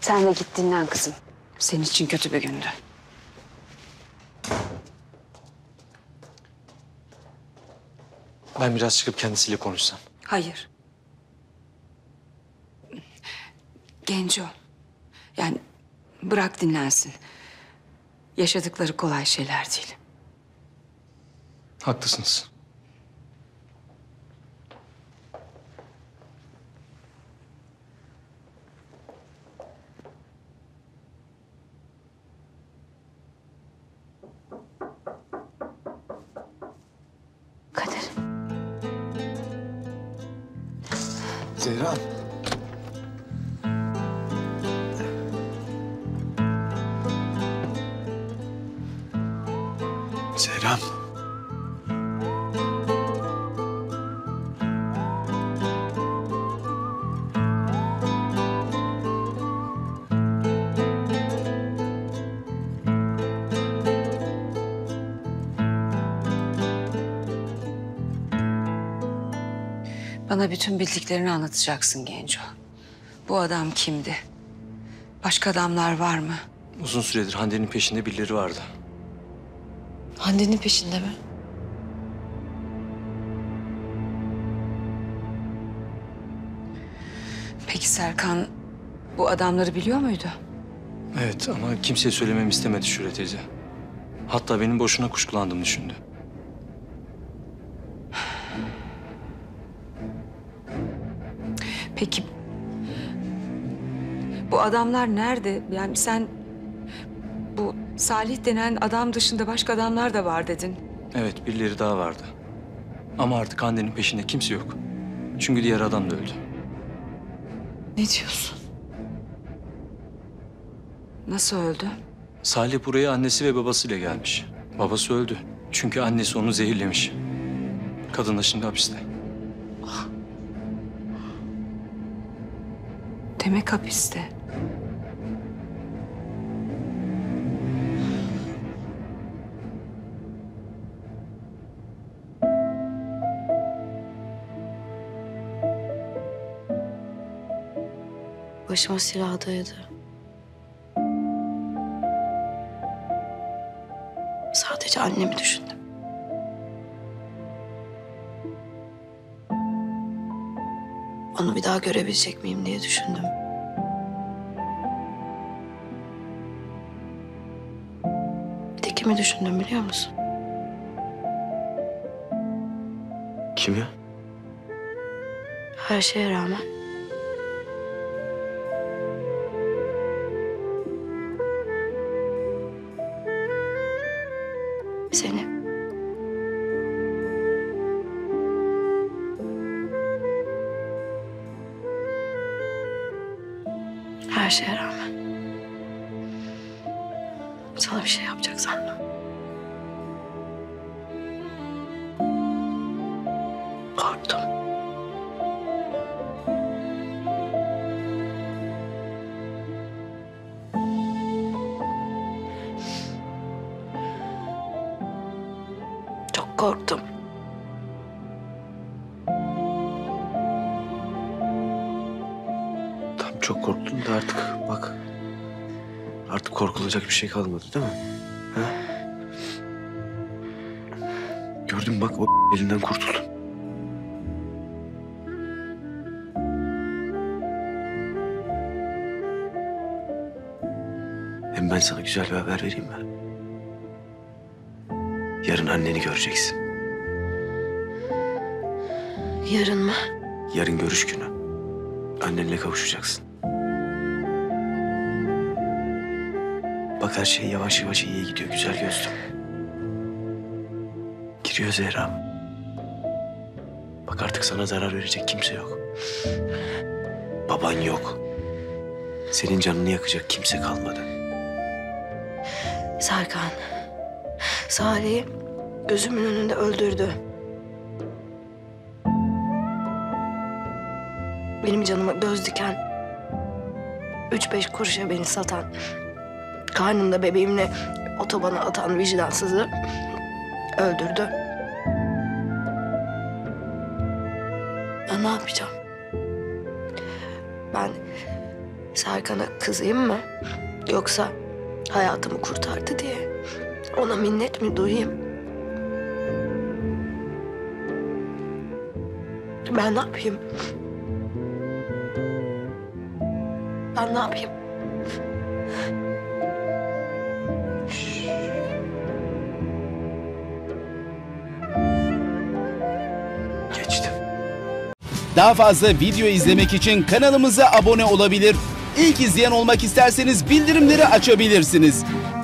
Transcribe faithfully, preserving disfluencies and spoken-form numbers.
Sen de git dinlen kızım. Senin için kötü bir gündü. Ben biraz çıkıp kendisiyle konuşsam. Hayır. Genco. Yani bırak dinlensin. Yaşadıkları kolay şeyler değil. Haklısınız. Kadir. Zehra. Zehra. Bana bütün bildiklerini anlatacaksın Genco. Bu adam kimdi? Başka adamlar var mı? Uzun süredir Hande'nin peşinde birileri vardı. Hande'nin peşinde mi? Peki Serkan bu adamları biliyor muydu? Evet ama kimseye söylememi istemedi Şule teyze. Hatta benim boşuna kuşkulandığımı düşündü. Peki bu adamlar nerede? Yani sen bu Salih denen adam dışında başka adamlar da var dedin. Evet birileri daha vardı. Ama artık Hande'nin peşinde kimse yok. Çünkü diğer adam da öldü. Ne diyorsun? Nasıl öldü? Salih buraya annesi ve babasıyla gelmiş. Babası öldü. Çünkü annesi onu zehirlemiş. Kadın da şimdi hapiste. Demek hapiste. Başıma silah dayadı. Sadece annemi düşündüm. Onu bir daha görebilecek miyim diye düşündüm. Bir de kimi düşündüm biliyor musun? Kim ya? Her şeye rağmen seni. Her şeye rağmen. Sana bir şey yapacak sanma. Korktum. Çok korktum. Tamam çok korktun da artık bak. Artık korkulacak bir şey kalmadı değil mi? Ha? Gördün mü bak o elinden kurtuldun. Hem ben sana güzel bir haber vereyim mi? Yarın anneni göreceksin. Yarın mı? Yarın görüş günü. Annenle kavuşacaksın. Bak her şey yavaş yavaş iyiye gidiyor güzel gözlüm. Giriyor Zehra. Bak artık sana zarar verecek kimse yok. Baban yok. Senin canını yakacak kimse kalmadı. Serkan. Salih'i gözümün önünde öldürdü. Benim canıma göz diken, üç beş kuruşa beni satan, karnımda bebeğimle otobana atan vicdansızı öldürdü. Ben ne yapacağım? Ben Serkan'a kızayım mı? Yoksa hayatımı kurtardı diye ona minnet mi duyayım? Ben ne yapayım? Ben ne yapayım? Geçtim. Daha fazla video izlemek için kanalımıza abone olabilir. İlk izleyen olmak isterseniz bildirimleri açabilirsiniz.